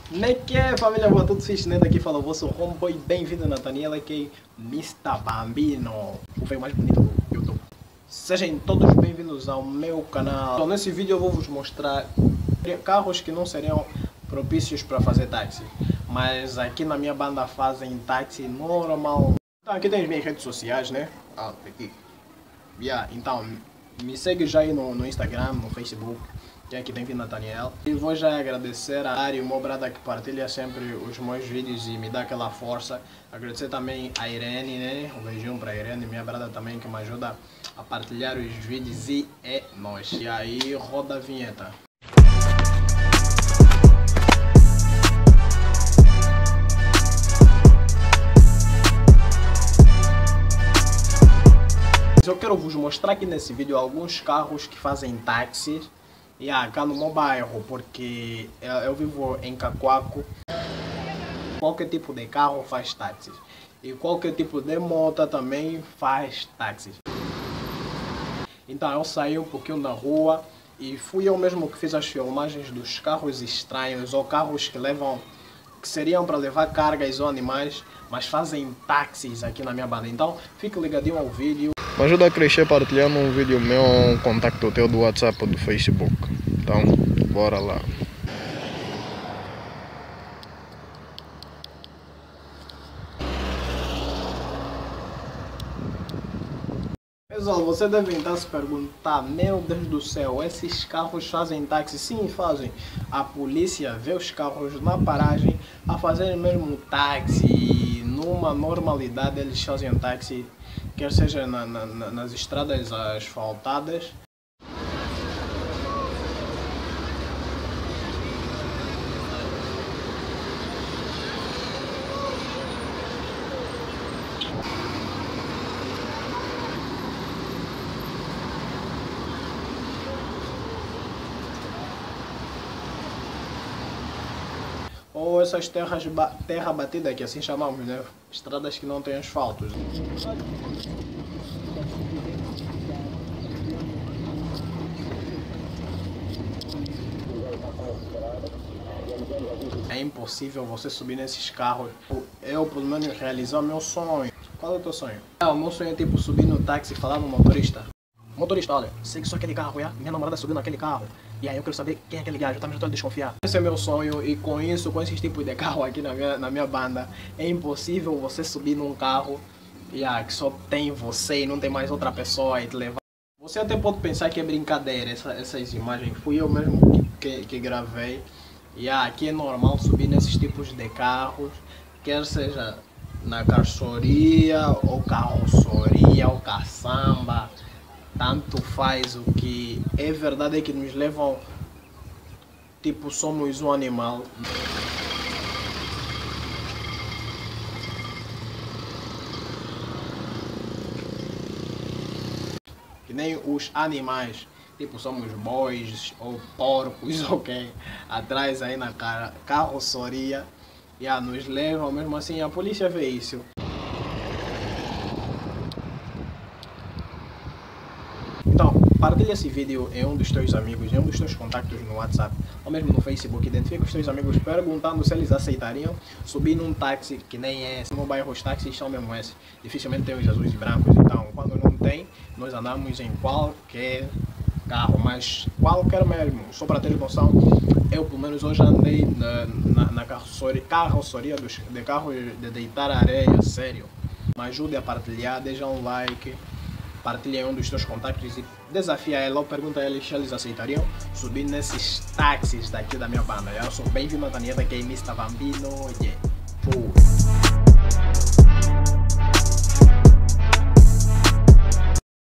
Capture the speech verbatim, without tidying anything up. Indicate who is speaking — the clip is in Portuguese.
Speaker 1: Como é que é, família? Boa, tudo fixe, né? Daqui fala o vosso homeboy. Bem-vindo, Nathaniel, aqui, mister Bambino, o velho mais bonito do YouTube. Sejam todos bem-vindos ao meu canal. Então, nesse vídeo eu vou vos mostrar carros que não seriam propícios para fazer táxi, mas aqui na minha banda fazem táxi normal. Então, aqui tem as minhas redes sociais, né? Ah, aqui. Yeah, então, me segue já aí no, no Instagram, no Facebook, que é aqui tem vindo Nathaniel. E vou já agradecer a Ari, o meu brother que partilha sempre os meus vídeos e me dá aquela força. Agradecer também a Irene, né? Um beijinho pra Irene, minha brother também, que me ajuda a partilhar os vídeos e é nóis. E aí, roda a vinheta. Eu quero vos mostrar aqui nesse vídeo alguns carros que fazem táxi e yeah, cá no meu bairro, porque eu, eu vivo em Cacoaco. Qualquer tipo de carro faz táxi e qualquer tipo de moto também faz táxi. Então eu saí um pouquinho da rua e fui eu mesmo que fiz as filmagens dos carros estranhos ou carros que levam, que seriam para levar cargas ou animais, mas fazem táxis aqui na minha banda. Então fique ligadinho ao vídeo.
Speaker 2: Me ajuda a crescer partilhando um vídeo meu, um contacto teu do WhatsApp ou do Facebook. Então, bora lá.
Speaker 1: Pessoal, você deve estar se perguntar, meu Deus do céu, esses carros fazem táxi? Sim, fazem. A polícia vê os carros na paragem a fazerem mesmo táxi. Numa normalidade eles fazem táxi, quer seja na, na, nas estradas asfaltadas. Ou essas terras ba terra batida, que assim chamamos, né? Estradas que não têm asfalto. É impossível você subir nesses carros. Eu, pelo menos, realizar o meu sonho. Qual é o teu sonho? Ah, o meu sonho é tipo subir no táxi e falar no motorista. Motorista, olha, sei que só aquele carro, é? Minha namorada subiu naquele carro. E aí eu quero saber quem é aquele gajo, eu também já estou a desconfiar. Esse é meu sonho e com isso, com esses tipos de carro aqui na minha, na minha banda, é impossível você subir num carro yeah, que só tem você e não tem mais outra pessoa e te levar. Você até pode pensar que é brincadeira essa, essas imagens, fui eu mesmo que, que, que gravei. E yeah, aqui é normal subir nesses tipos de carros, quer seja na carroceria ou carroceria ou caçamba. Tanto faz, o que é verdade é que nos levam, tipo, somos um animal. Que nem os animais, tipo, somos bois ou porcos, ok? Atrás aí na cara, carroceria, e yeah, nos levam, mesmo assim a polícia vê isso. Então, partilha esse vídeo em um dos teus amigos, em um dos teus contactos no WhatsApp, ou mesmo no Facebook. Identifica os teus amigos perguntando se eles aceitariam subir num táxi que nem esse. No bairro os táxis são mesmo esses. Dificilmente tem os azuis e brancos. Então, quando não tem, nós andamos em qualquer carro, mas qualquer mesmo. Só para ter noção, eu pelo menos hoje andei na, na, na carroceria, carroceria dos, de carros de deitar areia, sério. Me ajude a partilhar, deixa um like. Partilha um dos teus contactos e desafia ela ou pergunta a eles se eles aceitariam subir nesses táxis daqui da minha banda. Eu sou bem-vindo a Nathaniel, aqui é mister Bambino. Yeah.